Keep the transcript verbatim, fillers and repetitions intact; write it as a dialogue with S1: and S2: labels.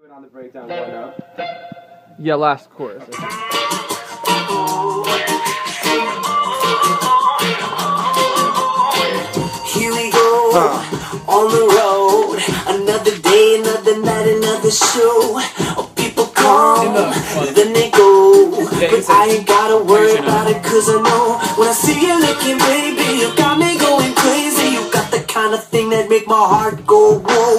S1: On the breakdown going up.
S2: Yeah, last chorus.
S3: Here we go, huh. On the road. Another day, another night, another show. Oh, people come, then they go. But I ain't gotta worry about it, cause I know when I see you looking, baby, you got me going crazy. You got the kind of thing that make my heart go whoa.